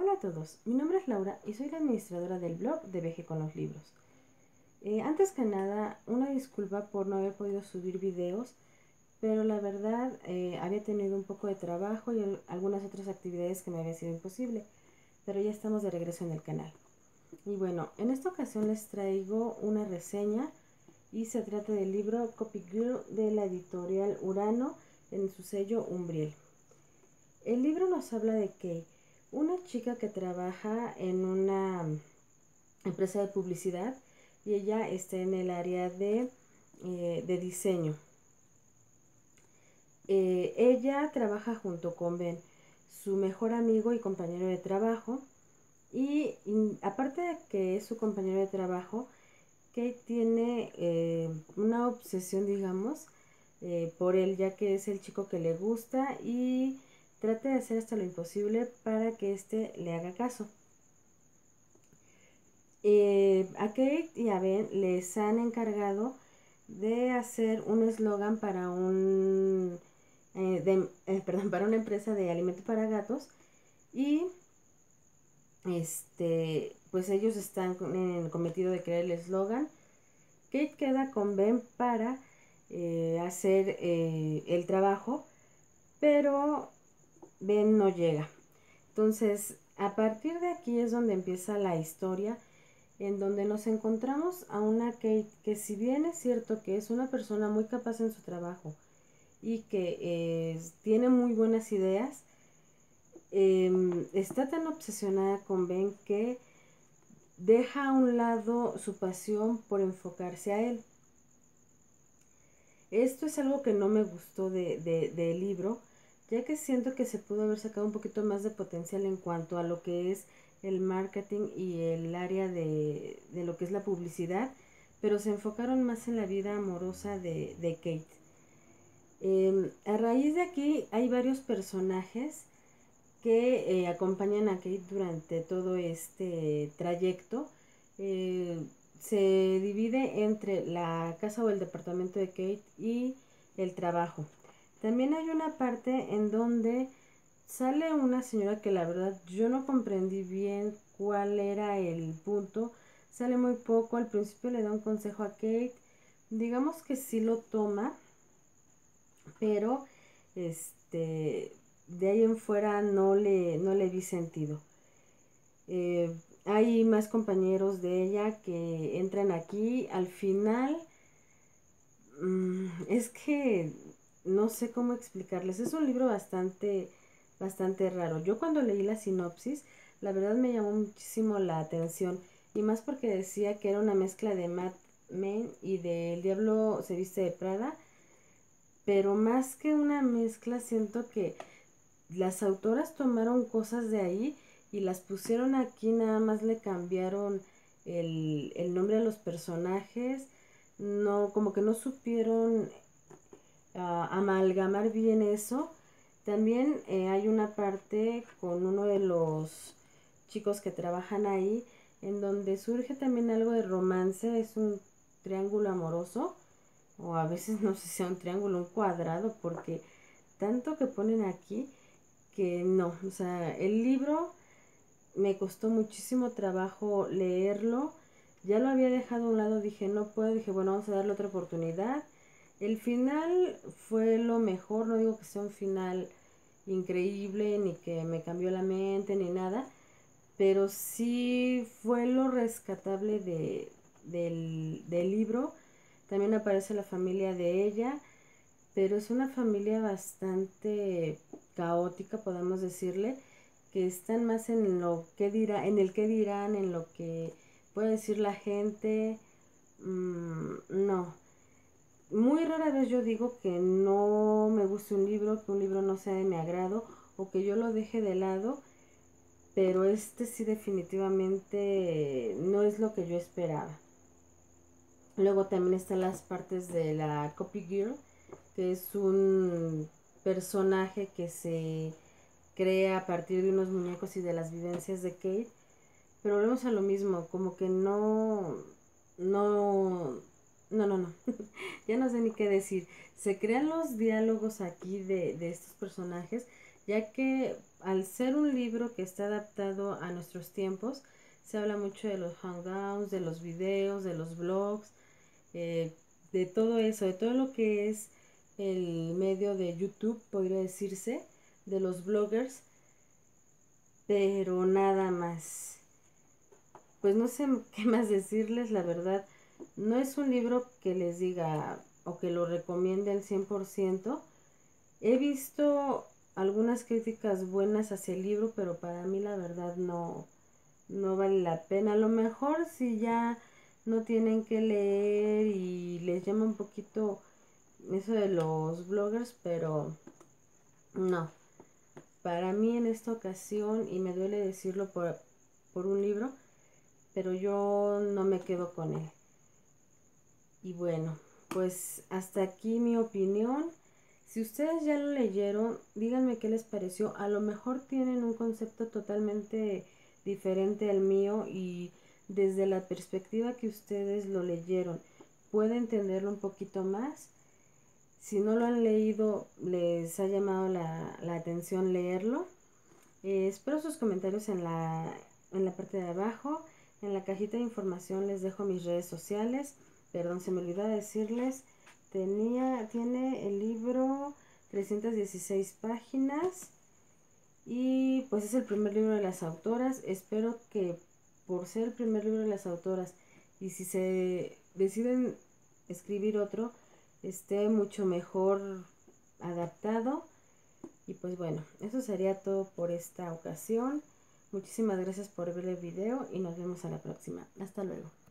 Hola a todos, mi nombre es Laura y soy la administradora del blog de Veje con los Libros. Antes que nada, una disculpa por no haber podido subir videos, pero la verdad había tenido un poco de trabajo y algunas otras actividades que me había sido imposible, pero ya estamos de regreso en el canal. Y bueno, en esta ocasión les traigo una reseña y se trata del libro Copy Girl de la editorial Urano en su sello Umbriel. El libro nos habla de que una chica que trabaja en una empresa de publicidad y ella está en el área de diseño. Ella trabaja junto con Ben, su mejor amigo y compañero de trabajo, y aparte de que es su compañero de trabajo, Kate tiene una obsesión, digamos, por él, ya que es el chico que le gusta y trata de hacer hasta lo imposible para que éste le haga caso. A Kate y a Ben les han encargado de hacer un eslogan para para una empresa de alimento para gatos y pues ellos están en el cometido de crear el eslogan. Kate queda con Ben para hacer el trabajo, pero Ben no llega. Entonces, a partir de aquí es donde empieza la historia, en donde nos encontramos a una Kate que, si bien es cierto que es una persona muy capaz en su trabajo y que tiene muy buenas ideas, está tan obsesionada con Ben que deja a un lado su pasión por enfocarse a él. Esto es algo que no me gustó del libro, ya que siento que se pudo haber sacado un poquito más de potencial en cuanto a lo que es el marketing y el área de lo que es la publicidad, pero se enfocaron más en la vida amorosa de Kate. A raíz de aquí hay varios personajes que acompañan a Kate durante todo este trayecto. Se divide entre la casa o el departamento de Kate y el trabajo. También hay una parte en donde sale una señora que la verdad yo no comprendí bien cuál era el punto. Sale muy poco, al principio le da un consejo a Kate, digamos que sí lo toma, pero de ahí en fuera no le vi sentido. Hay más compañeros de ella que entran aquí. Al final, es que no sé cómo explicarles. Es un libro bastante raro. Yo cuando leí la sinopsis, la verdad me llamó muchísimo la atención. Y más porque decía que era una mezcla de Mad Men y de El Diablo se viste de Prada. Pero más que una mezcla, siento que las autoras tomaron cosas de ahí y las pusieron aquí, nada más le cambiaron el nombre a los personajes. No, como que no supieron amalgamar bien eso. También hay una parte con uno de los chicos que trabajan ahí en donde surge también algo de romance. Es un triángulo amoroso, o a veces no sé si sea un triángulo, un cuadrado, porque tanto que ponen aquí que no. O sea, el libro me costó muchísimo trabajo leerlo. Ya lo había dejado a un lado, dije no puedo, dije bueno, vamos a darle otra oportunidad. El final fue lo mejor, no digo que sea un final increíble, ni que me cambió la mente, ni nada, pero sí fue lo rescatable del libro. También aparece la familia de ella, pero es una familia bastante caótica, podemos decirle, que están más en lo que dirá, en el que dirán, en lo que puede decir la gente. No, muy rara vez yo digo que no me guste un libro, que un libro no sea de mi agrado o que yo lo deje de lado, pero este sí definitivamente no es lo que yo esperaba. Luego también están las partes de la Copy Girl, que es un personaje que se crea a partir de unos muñecos y de las vivencias de Kate. Pero volvemos a lo mismo, como que no. Ya no sé ni qué decir. Se crean los diálogos aquí de estos personajes ya que al ser un libro que está adaptado a nuestros tiempos, se habla mucho de los hangouts, de los videos, de los blogs, de todo eso, de todo lo que es el medio de YouTube, podría decirse, de los bloggers, pero nada más. Pues no sé qué más decirles, la verdad, no es un libro que les diga o que lo recomiende al 100%. He visto algunas críticas buenas hacia el libro, pero para mí la verdad no vale la pena. A lo mejor si ya no tienen que leer y les llama un poquito eso de los bloggers, pero no. Para mí en esta ocasión, y me duele decirlo por un libro, pero yo no me quedo con él. Y bueno, pues hasta aquí mi opinión. Si ustedes ya lo leyeron, díganme qué les pareció. A lo mejor tienen un concepto totalmente diferente al mío y desde la perspectiva que ustedes lo leyeron, pueden entenderlo un poquito más. Si no lo han leído, les ha llamado la atención leerlo. Espero sus comentarios en la parte de abajo. En la cajita de información les dejo mis redes sociales. Perdón, se me olvidó decirles. Tiene el libro 316 páginas. Y pues es el primer libro de las autoras. Espero que por ser el primer libro de las autoras y si se deciden escribir otro, esté mucho mejor adaptado. Y pues bueno, eso sería todo por esta ocasión. Muchísimas gracias por ver el video y nos vemos a la próxima. Hasta luego.